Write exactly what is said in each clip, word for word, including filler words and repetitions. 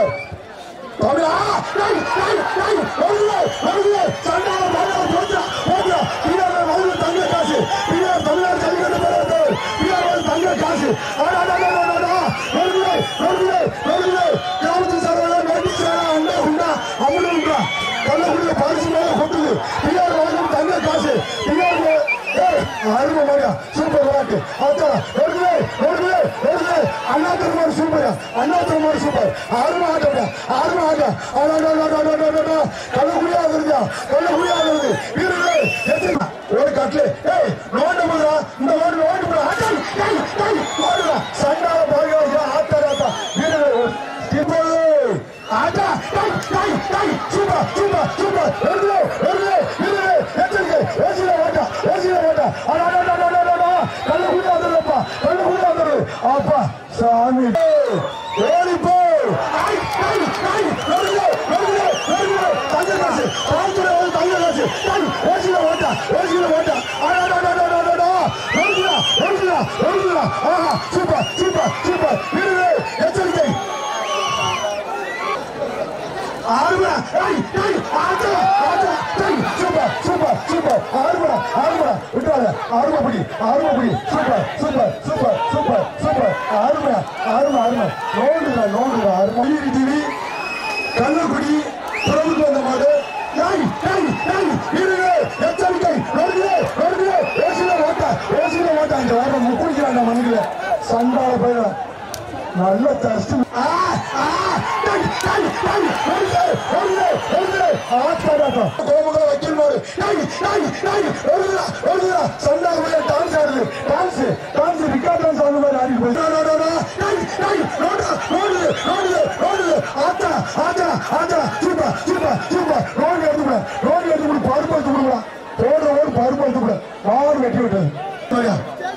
super தமிழா டேய் டேய் டேய் ஓடுங்க ஓடுங்க சண்டால பாலா போடா போடா பிஆர் வந்து தங்க காசு பிஆர் தமிழ்நாடு ஜல்லிக்கட்டு போறது பிஆர் தங்க காசு ஆடாடாடாடா ஓடுங்க ஓடுங்க ஓடுங்க கிராமத்து சாரல நோட்டிச்சாரா அண்ணா உண்டா அம்முடா கல்லகுடில பாரிசு மேல கொட்டுது பிஆர் வந்து தங்க காசு பிஆர் ஏய் ஆறுமா மாரியா சூப்பர் விளையாட்டு ஆச்சா ஓடுங்க ஓடுங்க ஓடுங்க அண்ணா திருமார் சூப்பர் அண்ணா திருமார் சூப்பர் ஆறுமா ஆட்டா ஆறுமா ஆட்டா ஆடாடாடாடாடாடா கல்லகுடியா வருதா கல்லகுடியா வருது வீரர்களே எத்தனை ஒரு கட்லே ஏய் நோண்ட போடா இந்த ஓடு நோண்ட போடா ஆட்டா டேய் டேய் ஓடுடா சண்டால பாருங்க ஆட்டா வீரர்களே டிப்போ ஆட்டா டேய் டேய் டேய் சூப்பர் சூப்பர் சூப்பர் ஓடுங்க ஓடுங்க வீரர்களே எத்தனை ஓசில ஓட்டா ஓசில ஓட்டா ஆடாடாடாடாடா கல்லகுடியா வருதுப்பா கல்லகுடியா வருது அப்பா சாமி ஓடி போ ஐ ஐ ஐ ஓடுங்க ஓடுங்க ஓடுங்க தங்க காசு பாத்துற ஒரு தங்க காசு டேய் ஓசில ஓட்டா ஓசில ஓட்டா ஆடாடாடாடாடா ஓடுங்க ஓடுங்க ஓடுங்க ஆஹா சூப்பர் சூப்பர் சூப்பர் வீரர்களே எச்சரிக்கை ஆறுமடா ஏய் ஏய் ஆட்டா ஆட்டா டேய் சூப்பர் சூப்பர் சூப்பர் ஆறுமடா ஆறுமடா விட்டாத ஆறுமபடி ஆறுமபடி super super super super super ஆறுமடா ஆறும ஆறும நோண்டுடா நோண்டுடா ஆறும டிவி கல்லகுடி பிரபுக்கு வந்த மாடு ஏய் ஏய் ஏய் வீரர்களே எச்சரிக்கை நோடுங்க நோடுங்க ஓசில ஓட்டா ஓசில ஓட்டா இந்த வாரம் முக்குடிக்கிறாங்க மணில சண்டால போயிடா நல்ல டெஸ்ட் ஆ ஆ டேய் டேய் டேய் ஓடுங்க ஓடுங்க ஓடுங்க ஆட்டாடா கோமகல வக்கீல் மாடு டேய் டேய் டேய் ஓடுங்க ஓடுங்க சண்டால போய் டான்ஸ் ஆடுது டான்ஸ் டான்ஸ் ரிகார்ட் டான்ஸ் ஆடுற மாதிரி ஆடி போய் டேய் டேய் ஓடு ஓடு ஓடு ஓடு ஆட்டா ஆட்டா ஆட்டா சூப்பர் சூப்பர் சூப்பர் ரோட் எடுத்து ரோட் எடுத்து பாரு பாரு கொடுங்க ஓடு ஓடு பாரு பாரு கொடுங்க மாறு வெட்டி விட்டது சரியா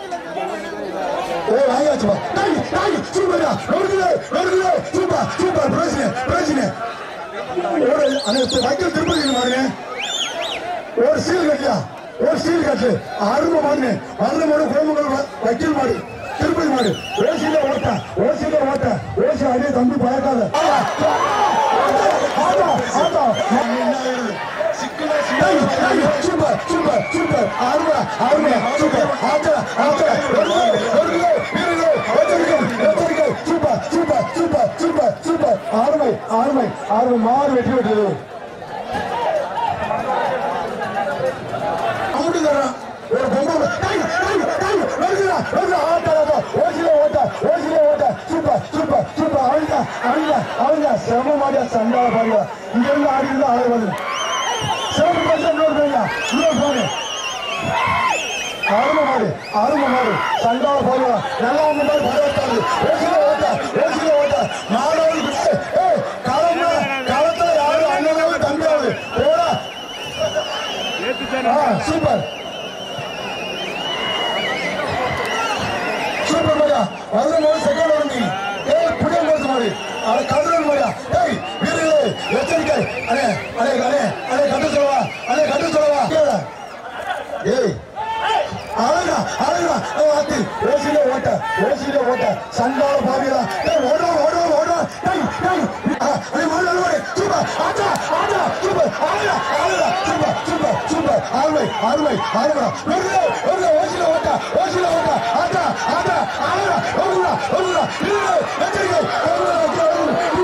ஏய் ஆயாச்சு வா டேய் டேய் சூப்பர்டா ஓடுங்க ஓடுங்க சூப்பர் சூப்பர் பிரச்சனை பிரச்சனை ஓடு அந்த வைக்கல் திருப்பதி மாறுங்க ஒரு சீல் கட்டியா ஒரு சீல் கட்டு ஆறும மாறுங்க ஆறும மாடு கோமகல் வைக்கல் மாடு திருப்பதி மாடு ஓசில ஓட்ட ஓசில ஓட்ட ஓசி அடியே தம்பி பழக்காத ஆட்டா ஆட்டா சூப்பர் சூப்பர் சூப்பர் ஆறும ஆறும சூப்பர் ஆட்டா ஆட்டா ஓடுங்க வீரர்களே எச்சரிக்கை எச்சரிக்கை super super super super super ஆறுமை ஆறுமை ஆறுமை மாறு வெற்றி விட்டது ஒரு பொம்பளை ஓசில ஓட்ட ஓசில ஓட்ட சூப்பர் சூப்பர் சூப்பர் அவங்க அவங்க அவங்க சிரம மாடியா சண்டால பாருங்க இங்க இருந்து ஆடி இருந்தா ஆளு வந்து சிறப்பு பரிசு இன்னொரு போங்க இன்னொரு போங்க ஆறும மாடு ஆறும மாடு சண்டால பாருங்க நல்லா வந்து பரவத்தாது ஓசில ஓட்ட ஓசில ஓட்ட மாணவர்கள் ஏய் காலம்ல காலத்துல யாரும் அண்ணனாவது தம்பியாவது போடா சூப்பர் சூப்பர் மாடியா அதுல மூணு செகண்ட் வருங்க ஏய் புடிய போது மாடி அட கதுரன் மாடியா ஏய் வீரர்களே எச்சரிக்கை அடே அடே அடே அடே கட்டு சொல்லவா அடே கட்டு சொல்லவா ஏய் ஆளுடா ஆளுடா ஆத்தி ஓசில ஓட்ட ஓசில ஓட்ட சண்டால பாவிடா ஏய் ஓடா ஓடா ஓடா ஏய் ஏய் அடே ஓடா ஓடா சூப்பர் ஆட்டா ஆட்டா சூப்பர் ஆளுடா ஆளுடா சூப்பர் சூப்பர் சூப்பர் ஆளுமை ஆளுமை ஆளுடா ஓடுடா ஓடுடா ஓசில ஓட்ட ஓசில ஓட்ட ஆட்டா ஆட்டா ஆளுடா ஓடுடா ஓடுடா வீரர்களே எச்சரிக்கை ஓடுடா